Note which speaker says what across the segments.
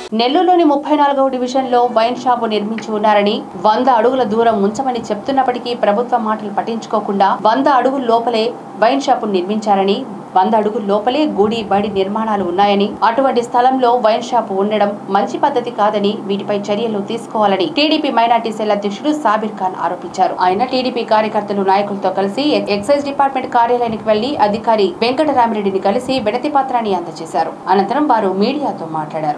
Speaker 1: నెల్లూరులోని 34వ డివిజన్లో wine shop నిర్మించి ఉన్నారని 100 అడుగుల దూరం ఉంచమని చెప్తున్నప్పటికీ ప్రభుత్వ మాటలు పట్టించుకోకుండా 100 అడుగుల లోపలే వైన్ షాపు నిర్మించారని 100 అడుగుల లోపలే గుడి బడి నిర్మాణాలు ఉన్నాయని అటువంటి స్థలంలో వైన్ షాపు ఉండడం మంచి పద్ధతి కాదని వీటిపై చర్యలు తీసుకోవాలని టీడీపీ మైనార్టీ సెల్ అధ్యక్షుడు సాబిర్ ఖాన్ ఆరోపించారు. ఆయన టీడీపీ కార్యకర్తలు నాయకులతో కలిసి ఎక్సైజ్ డిపార్ట్మెంట్ కార్యాలయానికి వెళ్లి అధికారి వెంకటరామిరెడ్డిని కలిసి వినతి పత్రాన్ని అందజేశారు. అనంతరం వారు మీడియాతో మాట్లాడారు.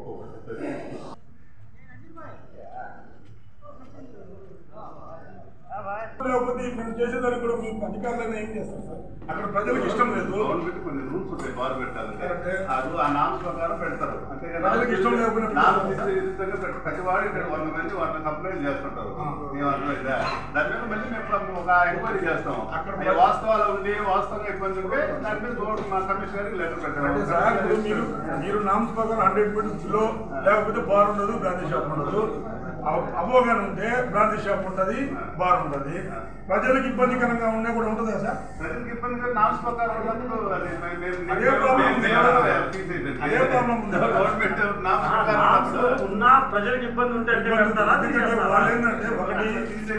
Speaker 2: అక్కడ ప్రజలకు ఇష్టం లేదు.
Speaker 3: గవర్నమెంట్ కొన్ని రూల్స్ ఉంటాయి, బార్ పెట్టాలంటే అది ఆ నామ్స్ ప్రకారం పెడతారు. అంతే కదా,
Speaker 2: ఇష్టం లేకుండా
Speaker 3: ప్రతి వాడు ఇక్కడ 100 మంది 100 కంప్లైంట్ చేస్తుంటారు. మేము అర్థమైందా, దాని మీద మళ్ళీ మేము ఒక ఎంక్వైరీ చేస్తాం. అక్కడ వాస్తవాలు ఉండి వాస్తవంగా ఇబ్బంది ఉంటే దాని మీద మా కమిషనర్కి లెటర్ పెట్టారు.
Speaker 2: మీరు నామ్స్ ప్రకారం 100 మీటర్స్ లో లేకపోతే బార్ ఉండదు, బ్రాందీ షాప్ ఉండదు. అమోఘం ఉంటే బ్రాందీ షాప్ ఉంటుంది, బార్ ఉంటుంది. ప్రజలకు ఇబ్బందికరంగా ఉన్నా కూడా ఉంటుందా సార్?
Speaker 3: ప్రజలకు ఇబ్బంది నామ్స్ ప్రకారం
Speaker 2: అదే ప్రాబ్లం ఉంది.
Speaker 3: గవర్నమెంట్ నామ్స్ ప్రకారం
Speaker 4: ఉన్నా ప్రజలకు ఇబ్బంది ఉంటే
Speaker 2: వాళ్ళు ఏంటంటే ఒకటి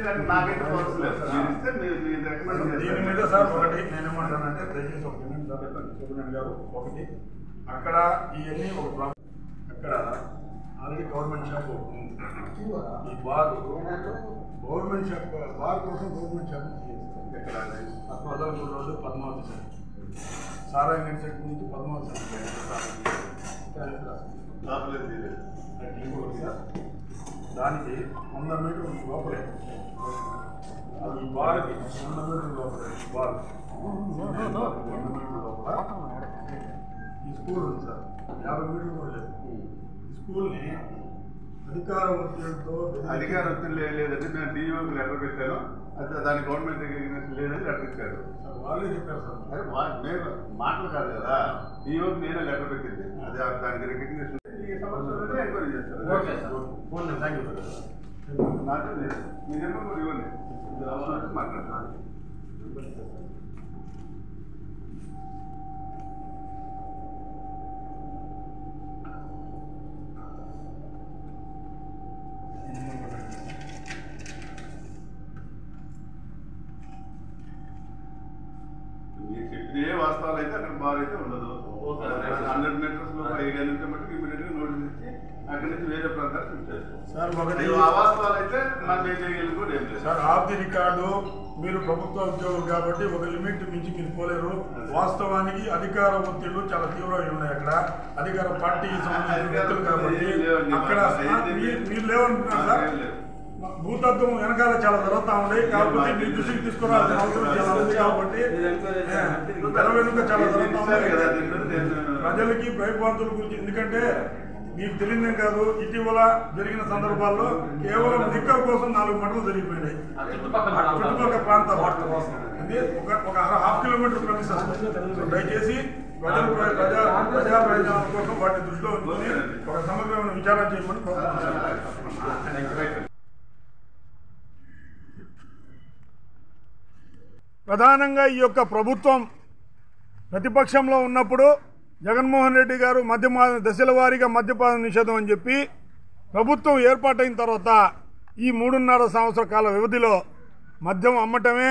Speaker 2: దీని మీద సార్ ఒకటి నేనేమంటానంటే దయచేసి ఒక సూపరింటెండెంట్ గారు ఒకటి అక్కడ ఇవన్నీ ఒక ప్రాబ్లం. అక్కడ ఆల్రెడీ గవర్నమెంట్ షాప్ ఈ బార్ గవర్నమెంట్ షాప్ బార్ కోసం government shop Padmanabha road Padmavathi centre సారాయణ సెంటర్ నుంచి పద్మావతి సెంటర్ దానికి 100 మీటర్ల లోపలే ఈ బార్కి 100 మీటర్ల లోపలే బార్ 100 మీటర్ల లోపల ఈ స్కూల్ ఉంది సార్. 50 మీటర్లు కూడా లేదు. ఈ స్కూల్ని అధికార
Speaker 3: ఒత్తిడి లేదంటే నేను డిఓకి లెటర్ పెట్టాను. అయితే దాని గవర్నమెంట్ లేదని లెటర్ ఇచ్చారు.
Speaker 2: వాళ్ళే చెప్పారు సార్.
Speaker 3: అదే నేను మాటలు కాదు కదా, డిఓకి నేనే లెటర్ పెట్టింది. అదే దానికి రికగ్నిషన్ ఈ సమస్యలు ఎంక్వైరీ చేస్తారు. నాకు లేదు, మీ నెంబర్ కూడా ఇవ్వండి, మాట్లాడతాను. మీరు చెప్పిన ఏ వాస్తవాలు అయితే అక్కడ బార్ అయితే ఉండదు. 100 మీటర్స్ లో ఏరియా నుంచి మటుకు ఇమీడియట్ గా నోటీస్ ఇచ్చి అక్కడి నుంచి వేరే ప్రాంతాలు షిఫ్ట్ చేస్తాం
Speaker 2: సార్. ఒకటి
Speaker 3: వాస్తవాలు అయితే మనం ఏం చేయగలిగి కూడా ఏం లేదు
Speaker 2: సార్. ఆఫ్ ది రికార్డు మీరు ప్రభుత్వ ఉద్యోగులు కాబట్టి ఒక లిమిట్ మించి మీరు పోలేరు. వాస్తవానికి అధికార ఒత్తిళ్లు చాలా తీవ్రంగా ఉన్నాయి. అక్కడ అధికార పార్టీకి సంబంధించిన వ్యక్తులు కాబట్టి అక్కడ మీరు లేవనుకున్నారు సార్. భూతత్వం వెనకాల చాలా జరుగుతూ ఉన్నాయి కాబట్టి మీ దృష్టికి తీసుకురావాల్సిన అవసరం చాలా ఉంది. కాబట్టి తెర వెనుక చాలా జరుగుతూ ఉన్నాయి. ప్రజలకి భయపాంతుల గురించి, ఎందుకంటే మీకు తెలియదేం కాదు, ఇటీవల జరిగిన సందర్భాల్లో కేవలం లిక్కర్ కోసం 4 మటలు జరిగిపోయినాయి చుట్టుపక్కల ప్రాంతాలు. ఒక ½ కిలోమీటర్ ప్రమిసెస్. దయచేసి ప్రజా ప్రయోజనాల కోసం వాటిని దృష్టిలో ఉంచుకొని ఒక సమగ్రమైన విచారణ చేయమని కోరుతున్నాను. ప్రధానంగా ఈ యొక్క ప్రభుత్వం ప్రతిపక్షంలో ఉన్నప్పుడు జగన్మోహన్ రెడ్డి గారు దశల వారీగా మద్యపాన నిషేధం అని చెప్పి ప్రభుత్వం ఏర్పాటైన తర్వాత ఈ 3.5 సంవత్సర కాల వ్యవధిలో మద్యం అమ్మటమే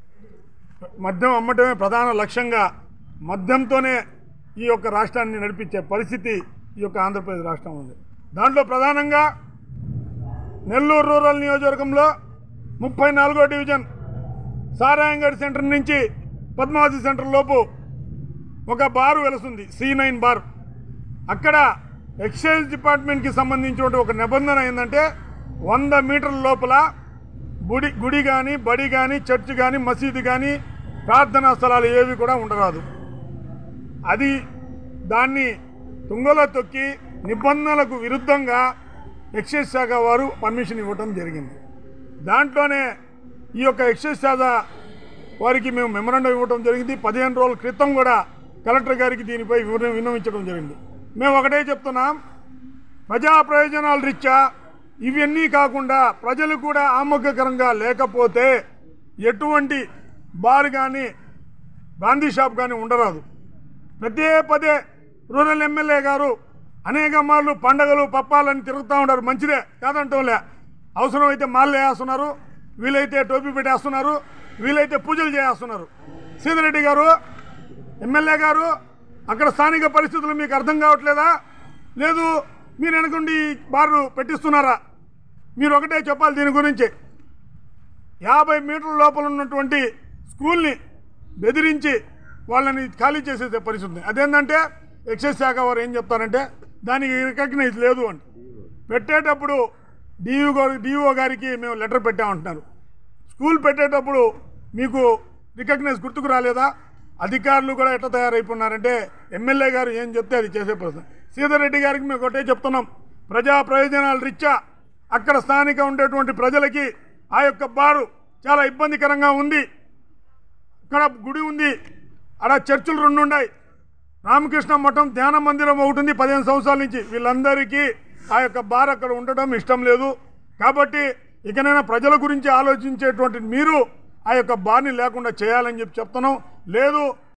Speaker 2: ప్రధాన లక్ష్యంగా మద్యంతోనే ఈ యొక్క రాష్ట్రాన్ని నడిపించే పరిస్థితి ఈ యొక్క ఆంధ్రప్రదేశ్ రాష్ట్రం ఉంది. దాంట్లో ప్రధానంగా నెల్లూరు రూరల్ నియోజకవర్గంలో 34వ డివిజన్ సారాయంగడ్ సెంటర్ నుంచి పద్మావతి సెంటర్ లోపు ఒక బారు వెలుస్తుంది, C9 బార్. అక్కడ ఎక్సైజ్ డిపార్ట్మెంట్కి సంబంధించిన ఒక నిబంధన ఏంటంటే 100 మీటర్ల లోపల గుడి కానీ బడి కానీ చర్చ్ కానీ మసీదు కానీ ప్రార్థనా స్థలాలు ఏవి కూడా ఉండరాదు. దాన్ని తుంగలో తొక్కి నిబంధనలకు విరుద్ధంగా ఎక్సైజ్ శాఖ వారు పర్మిషన్ ఇవ్వటం జరిగింది. దాంట్లోనే ఈ యొక్క ఎక్సైజ్ శాఖ వారికి మేము మెమరాండం ఇవ్వడం జరిగింది. 15 రోజుల క్రితం కూడా కలెక్టర్ గారికి దీనిపై విన్నవించడం జరిగింది. మేము ఒకటే చెప్తున్నాం, ప్రజా ప్రయోజనాల రీత్యా ఇవన్నీ కాకుండా ప్రజలు కూడా ఆమోదకరంగా లేకపోతే ఎటువంటి బార్ కానీ బ్రాందీ షాప్ కానీ ఉండరాదు. పదే రూరల్ ఎమ్మెల్యే గారు అనేక మార్లు పండగలు పప్పాలని తిరుగుతూ ఉంటారు, మంచిదే కాదంటోలే. అవసరమైతే మాళ్ళు వేస్తున్నారు, వీలైతే టోపీ పెట్టేస్తున్నారు, వీలైతే పూజలు చేస్తున్నారు. సీతారెడ్డి గారు ఎమ్మెల్యే గారు అక్కడ స్థానిక పరిస్థితులు మీకు అర్థం కావట్లేదా? లేదు మీరు వెనకుండి బారు పెట్టిస్తున్నారా? మీరు ఒకటే చెప్పాలి దీని గురించి. 50 మీటర్ల లోపల ఉన్నటువంటి స్కూల్ని బెదిరించి వాళ్ళని ఖాళీ చేసేసే పరిస్థితి. అదేంటంటే ఎక్సైజ్ శాఖ వారు ఏం చెప్తారంటే దానికి రికగ్నైజ్ లేదు అని. పెట్టేటప్పుడు డిఓ గారికి మేము లెటర్ పెట్టామంటున్నారు. స్కూల్ పెట్టేటప్పుడు మీకు రికగ్నైజ్ గుర్తుకు రాలేదా? అధికారులు కూడా ఎట్లా తయారైపోతున్నారంటే ఎమ్మెల్యే గారు ఏం చెప్తే అది చేసే పరిస్థితి. సీతారెడ్డి గారికి మేము ఒకటే చెప్తున్నాం, ప్రజా ప్రయోజనాల రీత్యా అక్కడ స్థానిక ఉండేటువంటి ప్రజలకి ఆ యొక్క బారు చాలా ఇబ్బందికరంగా ఉంది. ఇక్కడ గుడి ఉంది, అక్కడ చర్చిలు 2 ఉన్నాయి, రామకృష్ణ మఠం ధ్యాన మందిరం ఒకటి ఉంది 15 సంవత్సరాల నుంచి. వీళ్ళందరికీ ఆ యొక్క బార్ అక్కడ ఉండటం ఇష్టం లేదు. కాబట్టి ఇకనైనా ప్రజల గురించి ఆలోచించేటువంటి మీరు ఆ యొక్క బార్ని లేకుండా చేయాలని చెప్తున్నాం. లేదు